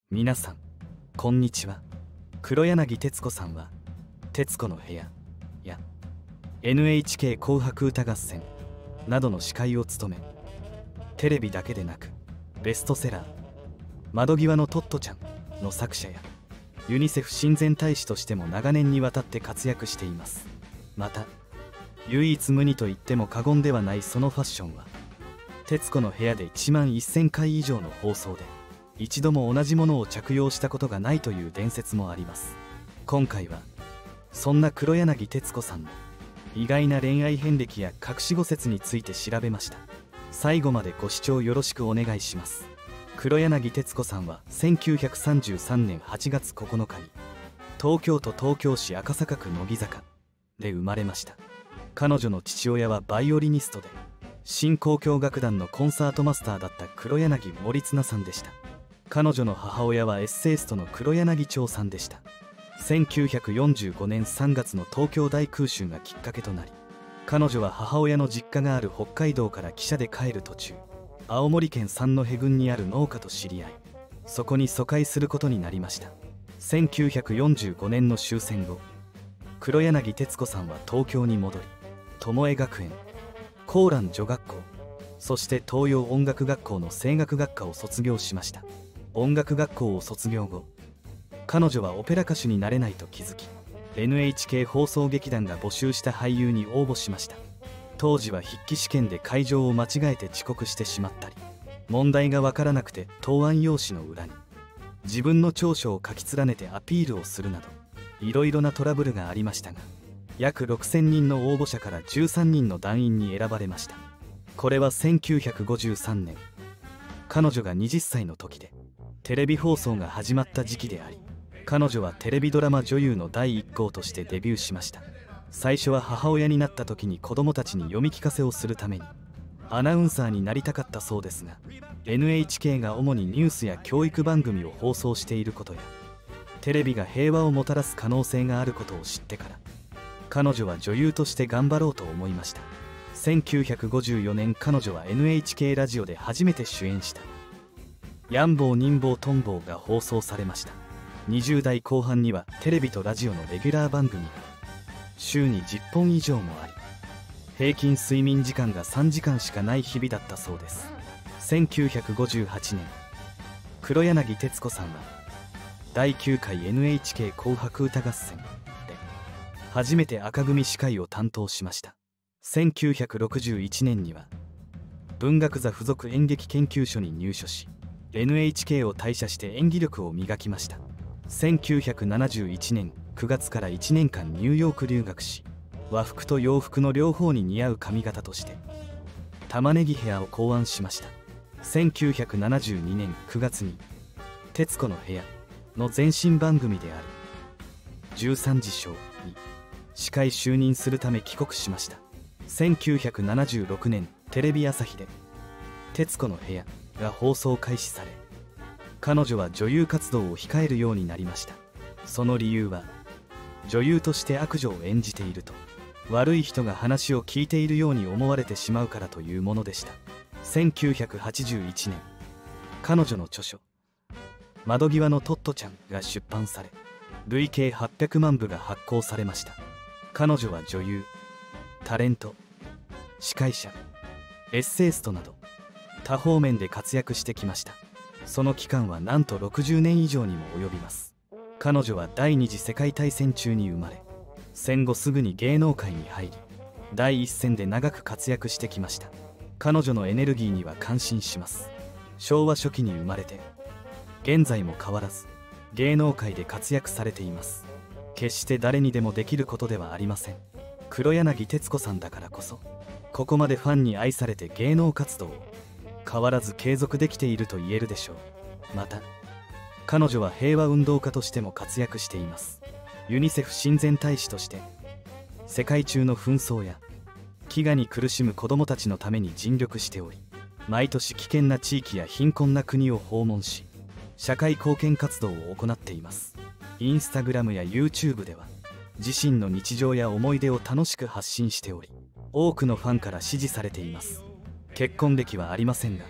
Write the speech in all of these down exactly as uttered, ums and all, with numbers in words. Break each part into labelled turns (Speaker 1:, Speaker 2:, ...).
Speaker 1: 皆さんこんにちは。黒柳徹子さんは「徹子の部屋」や エヌエイチケー 紅白歌合戦などの司会を務め、テレビだけでなくベストセラー「窓際のトットちゃん」の作者やユニセフ親善大使としても長年にわたって活躍しています。また唯一無二と言っても過言ではないそのファッションは、徹子の部屋でいちまんせんかい以上の放送で一度も同じものを着用したことがないという伝説もあります。今回はそんな黒柳徹子さんの意外な恋愛遍歴や隠し語説について調べました。最後までご視聴よろしくお願いします。黒柳徹子さんはせんきゅうひゃくさんじゅうさんねんはちがつここのかに東京都東京市赤坂区乃木坂で生まれました。彼女の父親はバイオリニストで新交響楽団のコンサートマスターだった黒柳森綱さんでした。彼女の母親はエッセイストの黒柳長さんでした。せんきゅうひゃくよんじゅうごねんさんがつの東京大空襲がきっかけとなり、彼女は母親の実家がある北海道から汽車で帰る途中、青森県三戸郡にある農家と知り合い、そこに疎開することになりました。せんきゅうひゃくよんじゅうごねんの終戦後、黒柳徹子さんは東京に戻り、巴学園、高蘭女学校、そして東洋音楽学校の声楽学科を卒業しました。音楽学校を卒業後、彼女はオペラ歌手になれないと気づき、 エヌエイチケー 放送劇団が募集した俳優に応募しました。当時は筆記試験で会場を間違えて遅刻してしまったり、問題がわからなくて答案用紙の裏に自分の長所を書き連ねてアピールをするなど、いろいろなトラブルがありましたが、約ろくせんにんの応募者からじゅうさんにんの団員に選ばれました。これはせんきゅうひゃくごじゅうさんねん、彼女がはたちの時でテレビ放送が始まった時期であり、彼女はテレビドラマ女優の第一号としてデビューしました。最初は母親になった時に子供たちに読み聞かせをするためにアナウンサーになりたかったそうですが、 エヌエイチケー が主にニュースや教育番組を放送していることや、テレビが平和をもたらす可能性があることを知ってから、彼女は女優として頑張ろうと思いました。せんきゅうひゃくごじゅうよねん、彼女は エヌエイチケー ラジオで初めて主演した「ヤンボーニンボートンボー」が放送されました。にじゅうだいこう半にはテレビとラジオのレギュラー番組が週にじゅっぽん以上もあり、平均睡眠時間がさんじかんしかない日々だったそうです。せんきゅうひゃくごじゅうはちねん、黒柳徹子さんはだいきゅうかい エヌエイチケー 紅白歌合戦で初めて紅組司会を担当しました。せんきゅうひゃくろくじゅういちねんには文学座附属演劇研究所に入所し、 エヌエイチケー を退社して演技力を磨きました。せんきゅうひゃくななじゅういちねんくがつからいちねんかんニューヨーク留学し、和服と洋服の両方に似合う髪型として玉ねぎヘアを考案しました。せんきゅうひゃくななじゅうにねんくがつに「徹子の部屋」の前身番組であるじゅうさんじショーに司会就任するため帰国しました。せんきゅうひゃくななじゅうろくねん、テレビ朝日で「徹子の部屋」が放送開始され、彼女は女優活動を控えるようになりました。その理由は、女優として悪女を演じていると悪い人が話を聞いているように思われてしまうからというものでした。せんきゅうひゃくはちじゅういちねん、彼女の著書「窓際のトットちゃん」が出版され、累計はっぴゃくまんぶが発行されました。彼女は女優、タレント、司会者、エッセイストなど多方面で活躍してきました。その期間はなんとろくじゅうねん以上にも及びます。彼女は第二次世界大戦中に生まれ、戦後すぐに芸能界に入り、第一線で長く活躍してきました。彼女のエネルギーには感心します。昭和初期に生まれて現在も変わらず芸能界で活躍されています。決して誰にでもできることではありません。黒柳徹子さんだからこそ、ここまでファンに愛されて芸能活動を変わらず継続できていると言えるでしょう。また彼女は平和運動家としても活躍しています。ユニセフ親善大使として世界中の紛争や飢餓に苦しむ子どもたちのために尽力しており、毎年危険な地域や貧困な国を訪問し、社会貢献活動を行っています。インスタグラムや YouTube では自身の日常や思い出を楽しく発信しており、多くのファンから支持されています。結婚歴はありませんが、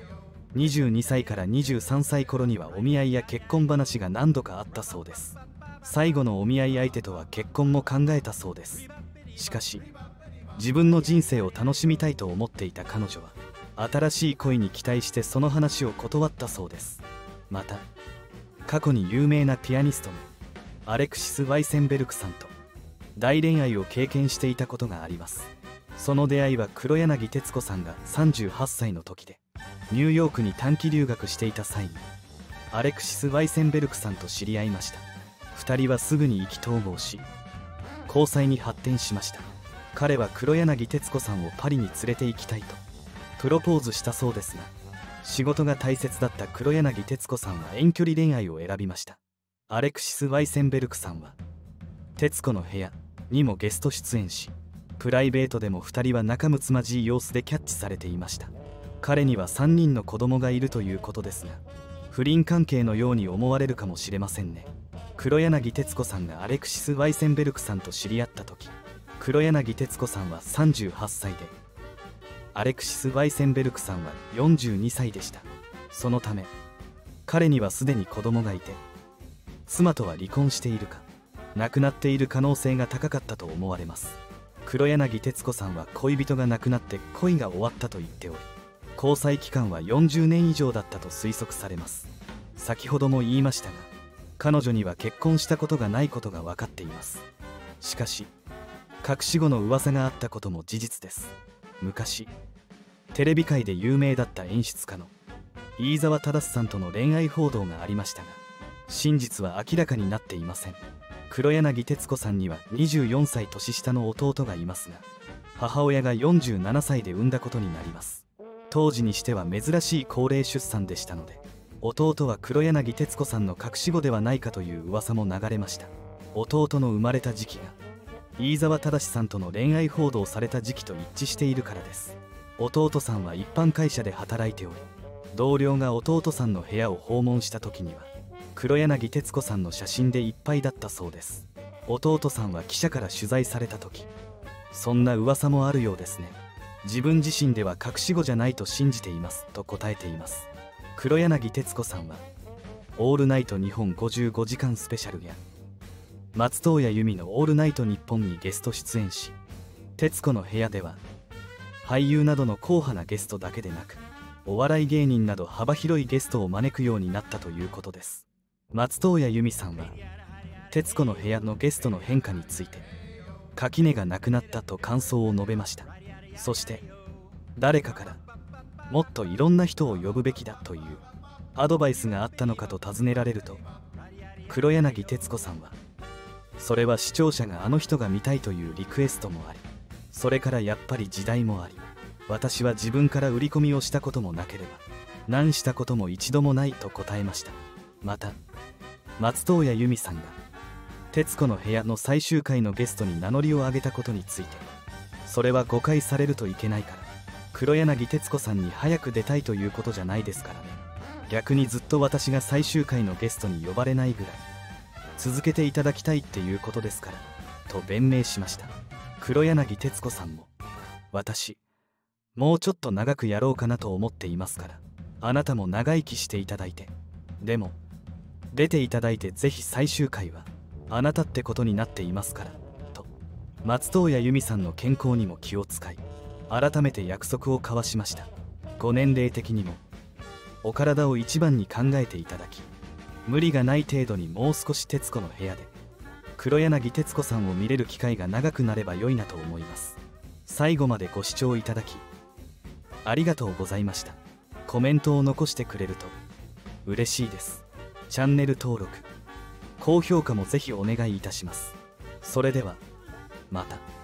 Speaker 1: にじゅうにさいからにじゅうさんさい頃にはお見合いや結婚話が何度かあったそうです。最後のお見合い相手とは結婚も考えたそうです。しかし自分の人生を楽しみたいと思っていた彼女は新しい恋に期待してその話を断ったそうです。また過去に有名なピアニストのアレクシス・ワイセンベルクさんと大恋愛を経験していたことがあります。その出会いは黒柳徹子さんがさんじゅうはっさいの時でニューヨークに短期留学していた際にアレクシス・ワイセンベルクさんと知り合いました。ふたりはすぐに意気投合し交際に発展しました。彼は黒柳徹子さんをパリに連れて行きたいとプロポーズしたそうですが、仕事が大切だった黒柳徹子さんは遠距離恋愛を選びました。アレクシス・ワイセンベルクさんは徹子の部屋にもゲスト出演し、プライベートでもふたりは仲睦まじい様子でキャッチされていました。彼にはさんにんの子供がいるということですが、不倫関係のように思われるかもしれませんね。黒柳徹子さんがアレクシス・ワイセンベルクさんと知り合った時、黒柳徹子さんはさんじゅうはっさいでアレクシス・ワイセンベルクさんはよんじゅうにさいでした。そのため彼にはすでに子供がいて、妻とは離婚しているか亡くなっている可能性が高かったと思われます。黒柳徹子さんは恋人が亡くなって恋が終わったと言っており、交際期間はよんじゅうねん以上だったと推測されます。先ほども言いましたが、彼女には結婚したことがないことが分かっています。しかし隠し子の噂があったことも事実です。昔テレビ界で有名だった演出家の飯沢匡さんとの恋愛報道がありましたが、真実は明らかになっていません。黒柳徹子さんにはにじゅうよんさい年下の弟がいますが、母親がよんじゅうななさいで産んだことになります。当時にしては珍しい高齢出産でしたので、弟は黒柳徹子さんの隠し子ではないかという噂も流れました。弟の生まれた時期が飯沢匡さんとの恋愛報道された時期と一致しているからです。弟さんは一般会社で働いており、同僚が弟さんの部屋を訪問した時には黒柳徹子さんの写真でいっぱいだったそうです。弟さんは記者から取材された時、そんな噂もあるようですね。自分自身では隠し子じゃないと信じていますと答えています。黒柳徹子さんはオールナイト日本ごじゅうごじかんスペシャルや松任谷由実のオールナイト日本にゲスト出演し、徹子の部屋では俳優などの硬派なゲストだけでなく、お笑い芸人など幅広いゲストを招くようになったということです。松任谷由実さんは徹子の部屋のゲストの変化について、垣根がなくなったと感想を述べました。そして誰かからもっといろんな人を呼ぶべきだというアドバイスがあったのかと尋ねられると、黒柳徹子さんはそれは視聴者があの人が見たいというリクエストもあり、それからやっぱり時代もあり、私は自分から売り込みをしたこともなければ何したことも一度もないと答えました。また松任谷由実さんが徹子の部屋の最終回のゲストに名乗りを上げたことについて、それは誤解されるといけないから、黒柳徹子さんに早く出たいということじゃないですからね。逆にずっと私が最終回のゲストに呼ばれないぐらい続けていただきたいっていうことですからと弁明しました。黒柳徹子さんも、私もうちょっと長くやろうかなと思っていますから、あなたも長生きしていただいて、でも出ていただいてぜひ最終回はあなたってことになっていますからと、松任谷由実さんの健康にも気を使い改めて約束を交わしました。ご年齢的にもお体を一番に考えていただき、無理がない程度にもう少し徹子の部屋で黒柳徹子さんを見れる機会が長くなれば良いなと思います。最後までご視聴いただきありがとうございました。コメントを残してくれると嬉しいです。チャンネル登録、高評価もぜひお願いいたします。それではまた。